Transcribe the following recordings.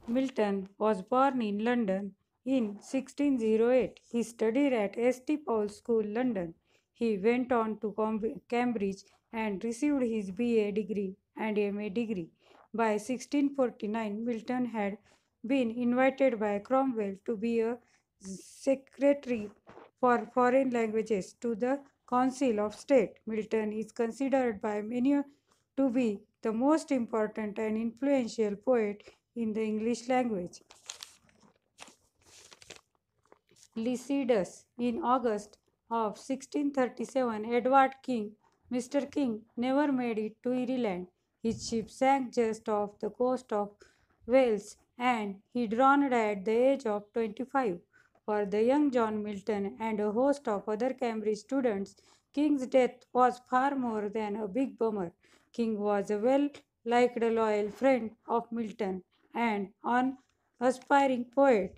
Milton was born in London in 1608. He studied at St. Paul's School, London. He went on to Cambridge and received his BA degree and MA degree. By 1649, Milton had been invited by Cromwell to be a secretary for foreign languages to the Council of State. Milton is considered by many to be the most important and influential poet in the English language. Lycidas. In August of 1637, Edward King, Mr. King, never made it to Ireland. His ship sank just off the coast of Wales and he drowned at the age of 25. For the young John Milton and a host of other Cambridge students, King's death was far more than a big bummer. King was a well liked, loyal friend of Milton and an aspiring poet.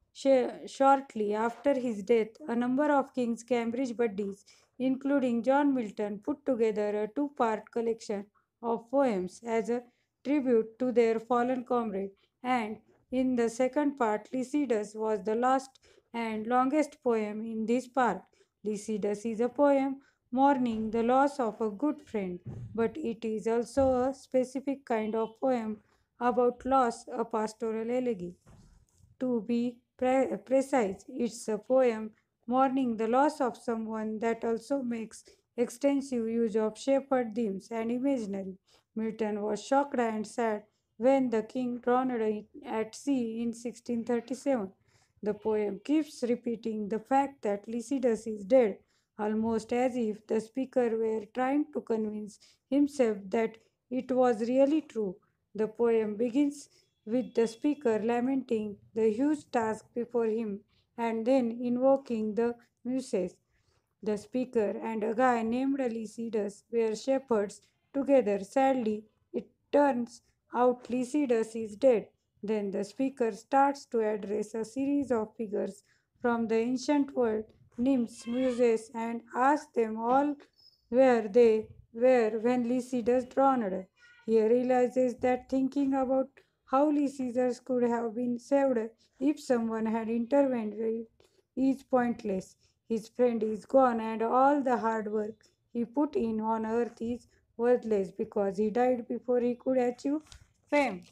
Shortly after his death, a number of King's Cambridge buddies, including John Milton, put together a two-part collection of poems as a tribute to their fallen comrade, and in the second part, Lycidas was the last and longest poem in this part. Lycidas is a poem mourning the loss of a good friend, but it is also a specific kind of poem about loss, a pastoral elegy. To be precise, it's a poem mourning the loss of someone that also makes extensive use of shepherd themes and imaginary. Milton was shocked and sad when the king drowned at sea in 1637. The poem keeps repeating the fact that Lycidas is dead, almost as if the speaker were trying to convince himself that it was really true. The poem begins with the speaker lamenting the huge task before him and then invoking the muses. The speaker and a guy named Lycidas were shepherds together. Sadly, it turns out Lycidas is dead. Then the speaker starts to address a series of figures from the ancient world, nymphs, muses, and asks them all where they were when Lycidas drowned. He realizes that thinking about how Lycidas could have been saved if someone had intervened is pointless. His friend is gone, and all the hard work he put in on earth is worthless because he died before he could achieve fame.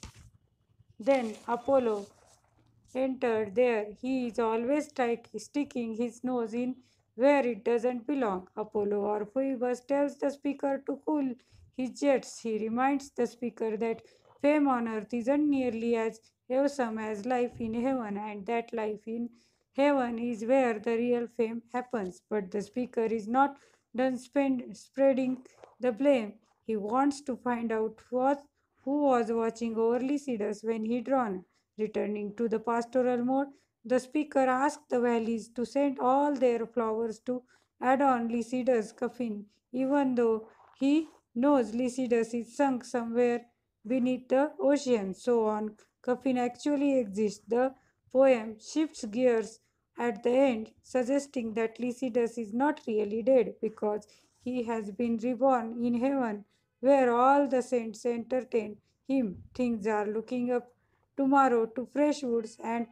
Then Apollo entered there. He is always sticking his nose in where it doesn't belong. Apollo or Phoebus tells the speaker to cool his jets. He reminds the speaker that fame on earth isn't nearly as awesome as life in heaven, and that life in heaven is where the real fame happens. But the speaker is not done spreading the blame. He wants to find out who was watching over Lycidas when he drowned. Returning to the pastoral mode, the speaker asked the valleys to send all their flowers to Adon Lycidas' coffin, even though he knows Lycidas is sunk somewhere beneath the ocean. So on coffin actually exists. The poem shifts gears at the end, suggesting that Lycidas is not really dead because he has been reborn in heaven, where all the saints entertain him. Things are looking up tomorrow to fresh woods and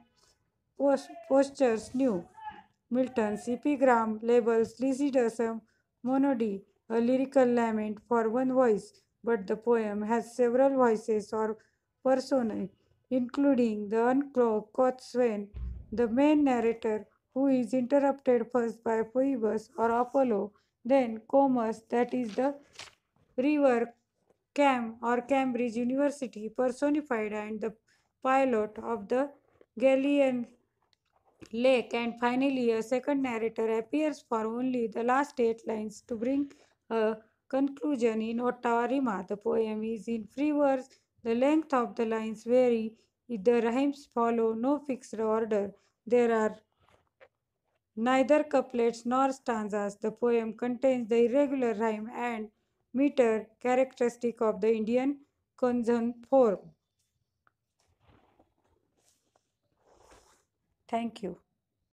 postures new. Milton's epigram labels Lycidas a monody, a lyrical lament for one voice, but the poem has several voices or personae, including the uncloaked coxswain, the main narrator, who is interrupted first by Phoebus or Apollo, then Comus, that is the river Cam or Cambridge University personified, and the pilot of the Galilean lake, and finally a second narrator appears for only the last 8 lines to bring a conclusion in Ottawa Rima. The poem is in free verse. The length of the lines vary. The rhymes follow no fixed order. There are neither couplets nor stanzas. The poem contains the irregular rhyme and meter characteristic of the Indian consonant form. Thank you.